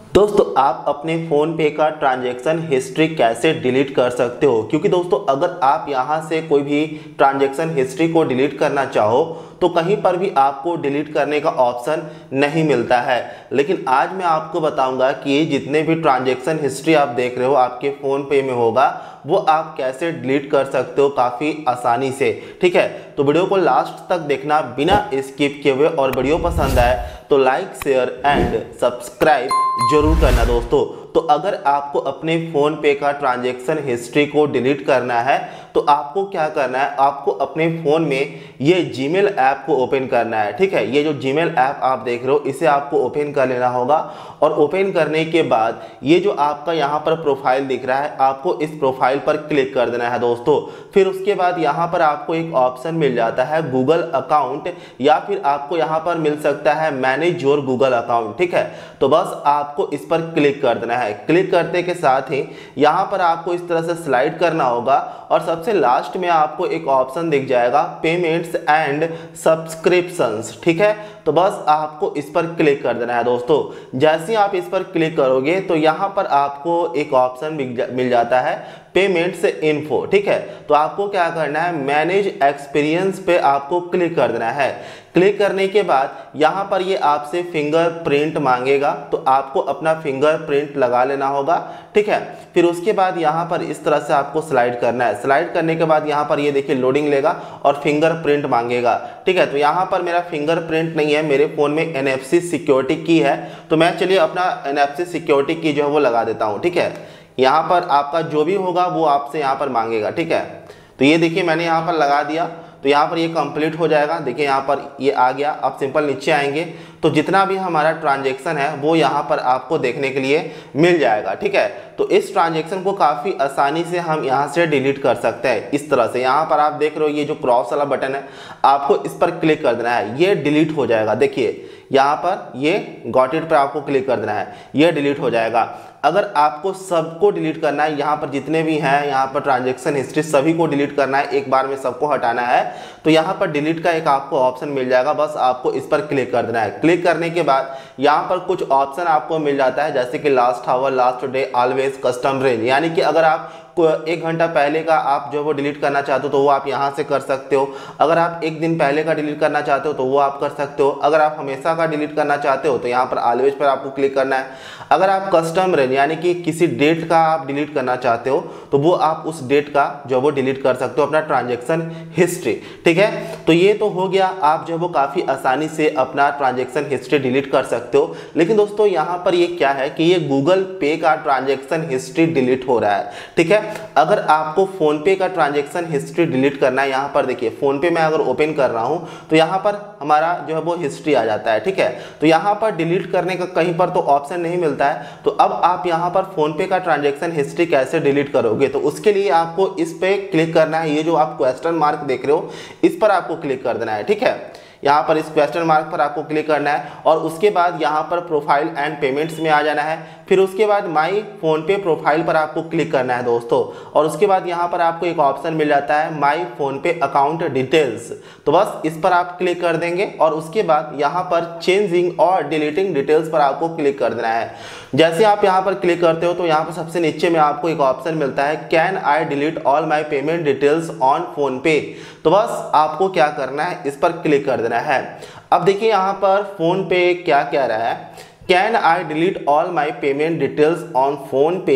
दोस्तों आप अपने फ़ोन पे का ट्रांजैक्शन हिस्ट्री कैसे डिलीट कर सकते हो, क्योंकि दोस्तों अगर आप यहां से कोई भी ट्रांजैक्शन हिस्ट्री को डिलीट करना चाहो तो कहीं पर भी आपको डिलीट करने का ऑप्शन नहीं मिलता है। लेकिन आज मैं आपको बताऊंगा कि जितने भी ट्रांजैक्शन हिस्ट्री आप देख रहे हो आपके फ़ोन पे में होगा वो आप कैसे डिलीट कर सकते हो काफ़ी आसानी से। ठीक है, तो वीडियो को लास्ट तक देखना बिना स्किप किए हुए, और वीडियो पसंद आए तो लाइक शेयर एंड सब्सक्राइब जरूर करना दोस्तों। तो अगर आपको अपने फ़ोन पे का ट्रांजैक्शन हिस्ट्री को डिलीट करना है तो आपको क्या करना है, आपको अपने फ़ोन में ये जीमेल ऐप को ओपन करना है। ठीक है, ये जो जीमेल ऐप आप देख रहे हो इसे आपको ओपन कर लेना होगा, और ओपन करने के बाद ये जो आपका यहाँ पर प्रोफाइल दिख रहा है आपको इस प्रोफाइल पर क्लिक कर देना है दोस्तों। फिर उसके बाद यहाँ पर आपको एक ऑप्शन मिल जाता है गूगल अकाउंट, या फिर आपको यहाँ पर मिल सकता है मैनेज योर गूगल अकाउंट। ठीक है, तो बस आपको इस पर क्लिक कर देना है। क्लिक करने के साथ ही यहाँ पर आपको इस तरह से स्लाइड करना होगा, और सबसे लास्ट में आपको एक ऑप्शन दिख जाएगा पेमेंट्स एंड सब्सक्रिप्शंस। ठीक है, तो बस आपको इस पर क्लिक कर देना है दोस्तों। जैसे ही आप इस पर क्लिक करोगे तो यहाँ पर आपको एक ऑप्शन मिल जाता है पेमेंट्स इन्फो। ठीक है, तो आपको क्या करना है, मैनेज एक्सपीरियंस पे आपको क्लिक कर देना है। क्लिक करने के बाद यहाँ पर ये आपसे फिंगरप्रिंट मांगेगा, तो आपको अपना फिंगरप्रिंट लगा लेना होगा। ठीक है, फिर उसके बाद यहाँ पर इस तरह से आपको स्लाइड करना है। स्लाइड करने के बाद यहाँ पर ये देखिए लोडिंग लेगा और फिंगरप्रिंट मांगेगा। ठीक है, तो यहाँ पर मेरा फिंगरप्रिंट नहीं है, मेरे फ़ोन में NFC सिक्योरिटी की है, तो मैं चलिए अपना NFC सिक्योरिटी की जो है वो लगा देता हूँ। ठीक है, यहाँ पर आपका जो भी होगा वो आपसे यहाँ पर मांगेगा। ठीक है, तो ये देखिए मैंने यहाँ पर लगा दिया, तो यहाँ पर ये कंप्लीट हो जाएगा। देखिए यहाँ पर ये आ गया। अब सिंपल नीचे आएंगे तो जितना भी हमारा ट्रांजैक्शन है वो यहाँ पर आपको देखने के लिए मिल जाएगा। ठीक है, तो इस ट्रांजैक्शन को काफ़ी आसानी से हम यहाँ से डिलीट कर सकते हैं इस तरह से। यहाँ पर आप देख रहे हो ये जो क्रॉस वाला बटन है आपको इस पर क्लिक कर देना है, ये डिलीट हो जाएगा। देखिए यहाँ पर ये गॉट इट पर आपको क्लिक कर देना है, ये डिलीट हो जाएगा। अगर आपको सबको डिलीट करना है, यहाँ पर जितने भी हैं यहाँ पर ट्रांजैक्शन हिस्ट्री सभी को डिलीट करना है, एक बार में सबको हटाना है, तो यहाँ पर डिलीट का एक आपको ऑप्शन मिल जाएगा। बस आपको इस पर क्लिक कर देना है। क्लिक करने के बाद यहाँ पर कुछ ऑप्शन आपको मिल जाता है, जैसे कि last hour, last day, always, custom range, यानी कि अगर आप 1 घंटा पहले का आप जो वो डिलीट करना चाहते हो तो वो आप यहाँ से कर सकते हो। अगर आप 1 दिन पहले का डिलीट करना चाहते हो तो वो आप कर सकते हो। अगर आप हमेशा का डिलीट करना चाहते हो तो यहाँ पर ऑलवेज पर आपको क्लिक करना है। अगर आप कस्टम रेंज यानी कि किसी डेट का आप डिलीट करना चाहते हो तो वो आप उस डेट का जो वो डिलीट कर सकते हो अपना ट्रांजैक्शन हिस्ट्री। ठीक है, तो ये तो हो गया, आप जो वो काफ़ी आसानी से अपना ट्रांजैक्शन हिस्ट्री डिलीट कर सकते हो। लेकिन दोस्तों यहाँ पर ये क्या है कि ये गूगल पे का ट्रांजैक्शन हिस्ट्री डिलीट हो रहा है। ठीक है, अगर आपको फोन पे का ट्रांजैक्शन हिस्ट्री डिलीट करना है, यहाँ पर देखिए फोन पे मैं अगर ओपन कर रहा हूँ तो यहाँ पर हमारा जो है वो हिस्ट्री आ जाता है। ठीक है, तो यहाँ पर डिलीट करने का कहीं पर तो ऑप्शन नहीं मिलता है। तो अब आप यहाँ पर फोन पे का ट्रांजैक्शन हिस्ट्री कैसे डिलीट करोगे, तो उसके लिए आपको इस पे क्लिक करना है। ये जो आप क्वेश्चन मार्क देख रहे हो इस पर आपको क्लिक कर देना है। ठीक है, यहाँ पर इस क्वेश्चन मार्क पर आपको क्लिक करना है, और उसके बाद यहाँ पर प्रोफाइल एंड पेमेंट्स में आ जाना है। फिर उसके बाद माई फोन पे प्रोफाइल पर आपको क्लिक करना है दोस्तों, और उसके बाद यहाँ पर आपको एक ऑप्शन मिल जाता है my PhonePe account details, तो बस इस पर आप क्लिक कर देंगे, और उसके बाद यहाँ पर चेंजिंग और डिलीटिंग डिटेल्स पर आपको क्लिक कर देना है। जैसे आप यहाँ पर क्लिक करते हो तो यहाँ पर सबसे नीचे में आपको एक ऑप्शन मिलता है can I delete all my payment details on PhonePe, तो बस आपको क्या करना है, इस पर क्लिक कर देना है। अब देखिए यहाँ पर फोन पे क्या कह रहा है, can I delete all my payment details on PhonePe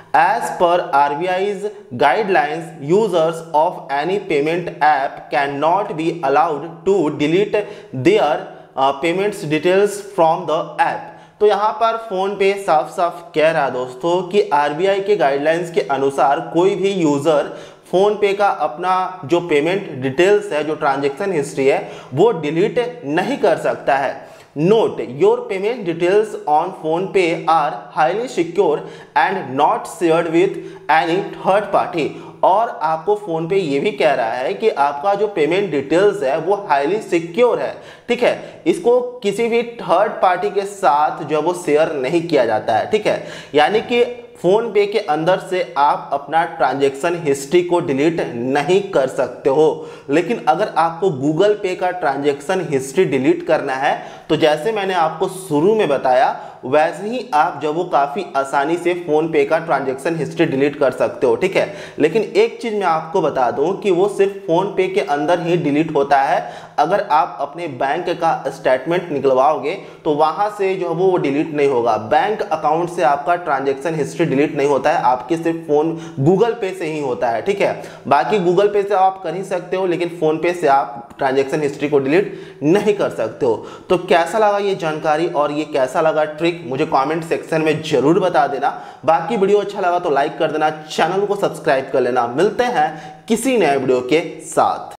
as per RBI's guidelines, users of any payment app cannot be allowed to delete their payments details from the app। तो यहाँ पर phone पे साफ साफ कह रहा है दोस्तों कि RBI के गाइडलाइंस के अनुसार कोई भी यूजर फोन पे का अपना जो पेमेंट डिटेल्स है, जो ट्रांजैक्शन हिस्ट्री है, वो डिलीट नहीं कर सकता है। Note your payment details on PhonePe are highly secure and not shared with any third party. और आपको फोन पे ये भी कह रहा है कि आपका जो पेमेंट डिटेल्स है वो हाईली सिक्योर है। ठीक है, इसको किसी भी थर्ड पार्टी के साथ जो वो शेयर नहीं किया जाता है। ठीक है, यानी कि फोन पे के अंदर से आप अपना ट्रांजैक्शन हिस्ट्री को डिलीट नहीं कर सकते हो। लेकिन अगर आपको गूगल पे का ट्रांजैक्शन हिस्ट्री डिलीट करना है तो जैसे मैंने आपको शुरू में बताया वैसे ही आप जब वो काफ़ी आसानी से फ़ोन पे का ट्रांजैक्शन हिस्ट्री डिलीट कर सकते हो, ठीक है। लेकिन एक चीज़ मैं आपको बता दूं कि वो सिर्फ फ़ोन पे के अंदर ही डिलीट होता है। अगर आप अपने बैंक का स्टेटमेंट निकलवाओगे तो वहाँ से जो है वो डिलीट नहीं होगा। बैंक अकाउंट से आपका ट्रांजैक्शन हिस्ट्री डिलीट नहीं होता है, आपके सिर्फ फ़ोन गूगल पे से ही होता है, ठीक है। बाकी गूगल पे से आप कर ही सकते हो, लेकिन फ़ोन पे से आप ट्रांजैक्शन हिस्ट्री को डिलीट नहीं कर सकते हो। तो कैसा लगा ये जानकारी और ये कैसा लगा ट्रिक, मुझे कमेंट सेक्शन में जरूर बता देना। बाकी वीडियो अच्छा लगा तो लाइक कर देना, चैनल को सब्सक्राइब कर लेना। मिलते हैं किसी नए वीडियो के साथ।